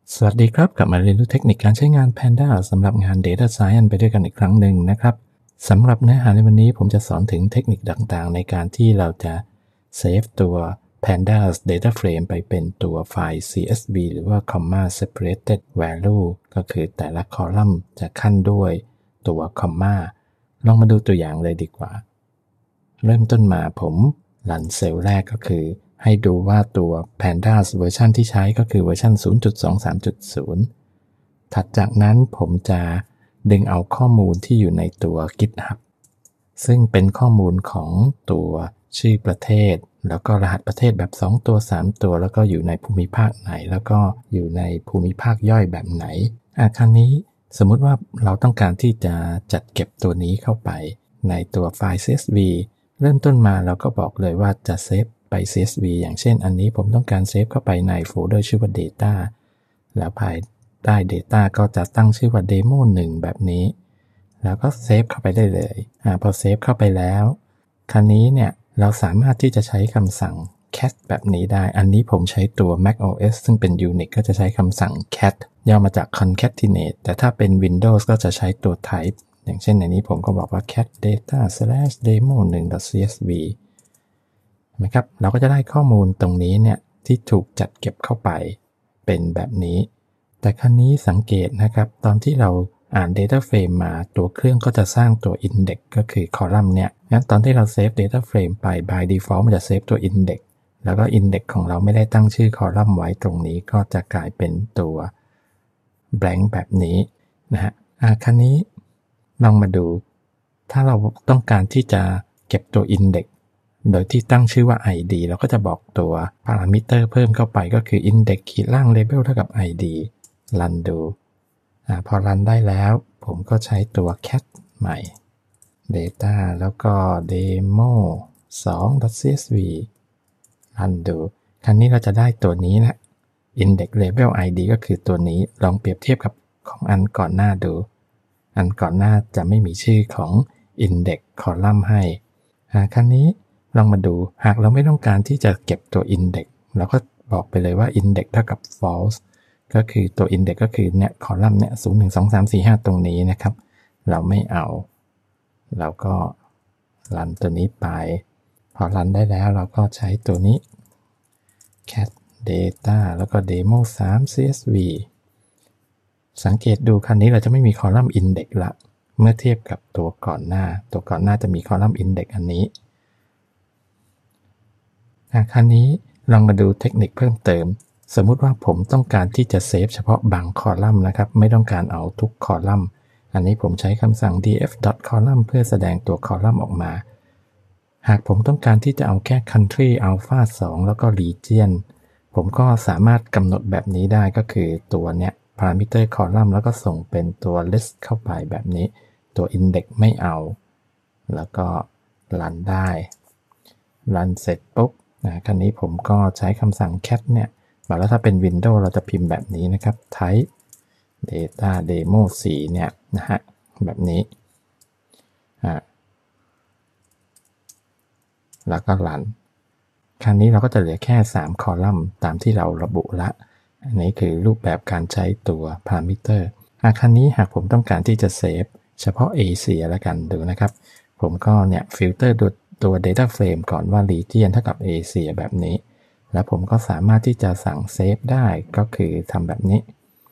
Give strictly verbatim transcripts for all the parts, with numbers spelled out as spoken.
สวัสดีครับกลับมาเรียนรู้เทคนิคการใช้งาน Panda สำหรับงาน Data Science ไปด้วยกันอีกครั้งหนึ่งนะครับสำหรับเนื้อหาในวันนี้ผมจะสอนถึงเทคนิคต่างๆในการที่เราจะเซฟตัว Pandas Data Frame ไปเป็นตัวไฟล์ ซี เอส วี หรือว่า Comma Separated Value ก็คือแต่ละคอลัมน์จะขั้นด้วยตัว Comma ลองมาดูตัวอย่างเลยดีกว่าเริ่มต้นมาผมรันเซลล์แรกก็คือให้ดูว่าตัว Pandas เวอร์ชันที่ใช้ก็คือเวอร์ชัน ศูนย์จุดสองสามจุดศูนย์ ถัดจากนั้นผมจะดึงเอาข้อมูลที่อยู่ในตัว GitHub ซึ่งเป็นข้อมูลของตัวชื่อประเทศแล้วก็รหัสประเทศแบบสองตัวสามตัวแล้วก็อยู่ในภูมิภาคไหนแล้วก็อยู่ในภูมิภาคย่อยแบบไหนอ่ะคราวนี้สมมุติว่าเราต้องการที่จะจัดเก็บตัวนี้เข้าไปในตัวไฟล์ ซี เอส วี เริ่มต้นมาเราก็บอกเลยว่าจะเซฟไป ซี เอส วี อย่างเช่นอันนี้ผมต้องการเซฟเข้าไปในโฟลเดอร์ชื่อว่า Data แล้วภายใต้ Data ก็จะตั้งชื่อว่า เดโม หนึ่ง แบบนี้แล้วก็เซฟเข้าไปได้เลยอ่าพอเซฟเข้าไปแล้วคราวนี้เนี่ยเราสามารถที่จะใช้คำสั่ง cat แบบนี้ได้อันนี้ผมใช้ตัว macOS ซึ่งเป็น Unix ก็จะใช้คำสั่ง cat ย่อมาจาก concatenate แต่ถ้าเป็น Windows ก็จะใช้ตัว type อย่างเช่นในนี้ผมก็บอกว่า cat data slash demo หนึ่ง csv นะครับเราก็จะได้ข้อมูลตรงนี้เนี่ยที่ถูกจัดเก็บเข้าไปเป็นแบบนี้แต่ครั้นี้สังเกตนะครับตอนที่เราอ่าน Data Frame มาตัวเครื่องก็จะสร้างตัว Index ก็คือคอลัมน์เนี่ยงั้นตอนที่เราเซฟ Data Frame ไป by default มันจะเซฟตัว Index แล้วก็ Index ของเราไม่ได้ตั้งชื่อคอลัมน์ไว้ตรงนี้ก็จะกลายเป็นตัว blank แบบนี้นะฮะอ่ะครั้นี้ลองมาดูถ้าเราต้องการที่จะเก็บตัว Index โดยที่ตั้งชื่อว่า ไอ ดี เราก็จะบอกตัว parameter เพิ่มเข้าไปก็คือ index ขีดล่าง label เท่ากับ ไอ ดี รันดูอ่าพอรันได้แล้วผมก็ใช้ตัว cat ใหม่ data แล้วก็ demo สอง csv รันดูครั้นี้เราจะได้ตัวนี้นะ index label ไอ ดี ก็คือตัวนี้ลองเปรียบเทียบกับของอันก่อนหน้าดูอันก่อนหน้าจะไม่มีชื่อของ index column ให้อ่าครั้นี้ลองมาดูหากเราไม่ต้องการที่จะเก็บตัว index เราก็บอกไปเลยว่า index เท่ากับ false ก็คือตัว index ก็คือเนี่ยคอลัมน์เนี่ยศูนย์ หนึ่ง สอง สาม สี่ ห้าตรงนี้นะครับเราไม่เอาเราก็รันตัวนี้ไปพอรันได้แล้วเราก็ใช้ตัวนี้ cat data แล้วก็ demo สาม csv สังเกตดูครั้นี้เราจะไม่มีคอลัมน์ index ละเมื่อเทียบกับตัวก่อนหน้าตัวก่อนหน้าจะมีคอลัมน์ index อันนี้ครั้นี้ลองมาดูเทคนิคเพิ่มเติมสมมุติว่าผมต้องการที่จะเซฟเฉพาะบางคอลัมน์นะครับไม่ต้องการเอาทุกคอลัมน์อันนี้ผมใช้คำสั่ง df.column เพื่อแสดงตัวคอลัมน์ออกมาหากผมต้องการที่จะเอาแค่ country alpha สองแล้วก็ region ผมก็สามารถกำหนดแบบนี้ได้ก็คือตัวเนี้ย parameter column แล้วก็ส่งเป็นตัว list เข้าไปแบบนี้ตัว index ไม่เอาแล้วก็รันได้รันเสร็จปุ๊บนะคราวนี้ผมก็ใช้คำสั่ง cat เนี่ยบอกแล้วถ้าเป็น Windows เราจะพิมพ์แบบนี้นะครับ type data demo สี่เนี่ยนะฮะแบบนี้อ่าแล้วก็รันคราวนี้เราก็จะเหลือแค่สามคอลัมน์ตามที่เราระบุละอันนี้คือรูปแบบการใช้ตัว parameter อ่ะคราวนี้หากผมต้องการที่จะเซฟเฉพาะเอเชียแล้วกันดูนะครับผมก็เนี่ยฟิลเตอร์ดูตัว data frame ก่อนว่า region เท่ากับเอเชียแบบนี้แล้วผมก็สามารถที่จะสั่งเซฟได้ก็คือทำแบบนี้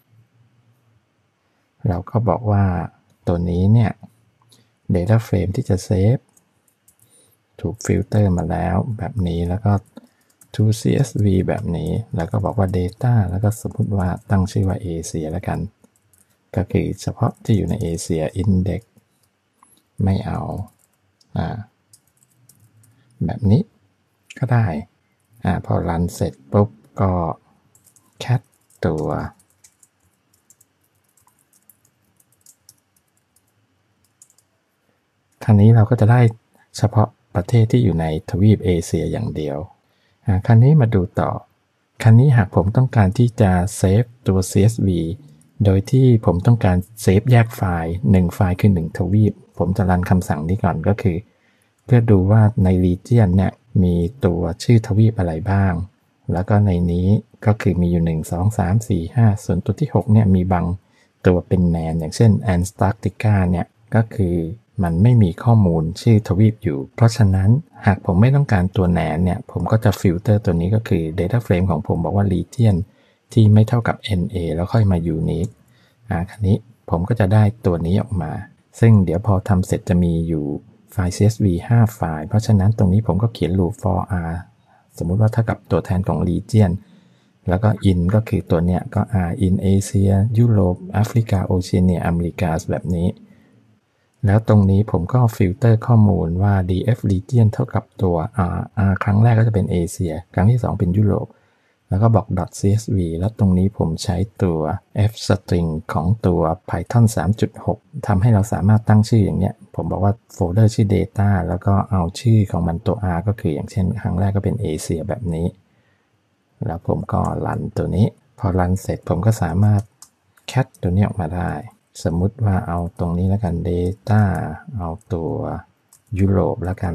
เราก็บอกว่าตัวนี้เนี่ย data frame ที่จะเซฟถูกฟิลเตอร์มาแล้วแบบนี้แล้วก็ to ซี เอส วี แบบนี้แล้วก็บอกว่า data แล้วก็สมมติว่าตั้งชื่อว่าเอเชียแล้วกันก็คือเฉพาะที่อยู่ในเอเชีย index ไม่เอาอ่าแบบนี้ก็ได้อ่าพอรันเสร็จปุ๊บก็ cat ตัวคราวนี้เราก็จะได้เฉพาะประเทศที่อยู่ในทวีปเอเชียอย่างเดียวอ่าคราวนี้มาดูต่อคราวนี้หากผมต้องการที่จะเซฟตัว ซี เอส วี โดยที่ผมต้องการเซฟแยกไฟล์หนึ่งไฟล์คือหนึ่งทวีปผมจะรันคำสั่งนี้ก่อนก็คือเพื่อดูว่าใน region เนี่ยมีตัวชื่อทวีปอะไรบ้างแล้วก็ในนี้ก็คือมีอยู่หนึ่ง สอง สาม สี่ ห้าส่วนตัวที่หกเนี่ยมีบางตัวเป็นแนนอย่างเช่นแอนตาร์กติกาเนี่ยก็คือมันไม่มีข้อมูลชื่อทวีปอยู่เพราะฉะนั้นหากผมไม่ต้องการตัวแนนเนี่ยผมก็จะฟิลเตอร์ตัวนี้ก็คือ Data Frame ของผมบอกว่า Region ที่ไม่เท่ากับ เอ็น เอ แล้วค่อยมา Unique อ่าคราวนี้ผมก็จะได้ตัวนี้ออกมาซึ่งเดี๋ยวพอทำเสร็จจะมีอยู่ไฟล์ ซี เอส วี ห้า ไฟล์เพราะฉะนั้นตรงนี้ผมก็เขียน loop for r สมมุติว่าเท่ากับตัวแทนของ region แล้วก็ in ก็คือตัวเนี้ยก็ r in Asia ยุโรปแอฟริกาโอเชียเนียอเมริกาแบบนี้แล้วตรงนี้ผมก็ฟิลเตอร์ข้อมูลว่า df region เท่ากับตัว r r ครั้งแรกก็จะเป็นเอเชียครั้งที่สองเป็นยุโรปแล้วก็บอก .csv แล้วตรงนี้ผมใช้ตัว f-string ของตัว python สามจุดหก ทำให้เราสามารถตั้งชื่ออย่างเนี้ยผมบอกว่าโฟลเดอร์ชื่อ data แล้วก็เอาชื่อของมันตัว r ก็คืออย่างเช่นครั้งแรกก็เป็น Asia แบบนี้แล้วผมก็รันตัวนี้พอรันเสร็จผมก็สามารถ cat ตัวนี้ออกมาได้สมมุติว่าเอาตรงนี้แล้วกัน data เอาตัวยุโรปแล้วกัน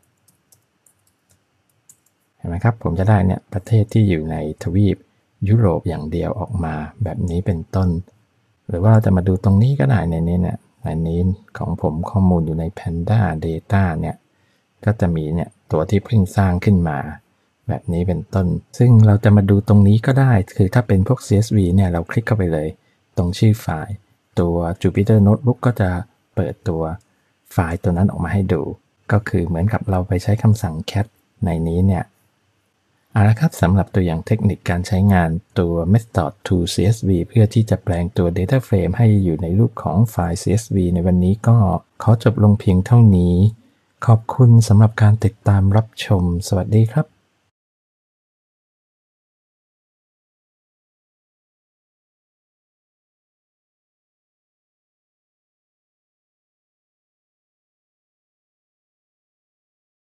เห็นไหมครับผมจะได้เนี่ยประเทศที่อยู่ในทวีปยุโรปอย่างเดียวออกมาแบบนี้เป็นต้นหรือว่าเราจะมาดูตรงนี้ก็ได้ในนี้เนี่ยในนี้ของผมข้อมูลอยู่ใน Panda Data เนี่ยก็จะมีเนี่ยตัวที่เพิ่งสร้างขึ้นมาแบบนี้เป็นต้นซึ่งเราจะมาดูตรงนี้ก็ได้คือถ้าเป็นพวก ซี เอส วี เนี่ยเราคลิกเข้าไปเลยตรงชื่อไฟล์ตัว Jupyter Notebook ก็จะเปิดตัวไฟล์ตัวนั้นออกมาให้ดูก็คือเหมือนกับเราไปใช้คำสั่ง cat ในนี้เนี่ยเอาละครับสำหรับตัวอย่างเทคนิคการใช้งานตัว method to ซี เอส วี เพื่อที่จะแปลงตัว data frame ให้อยู่ในรูปของไฟล์ ซี เอส วี ในวันนี้ก็ขอจบลงเพียงเท่านี้ขอบคุณสำหรับการติดตามรับชมสวัสดีครับ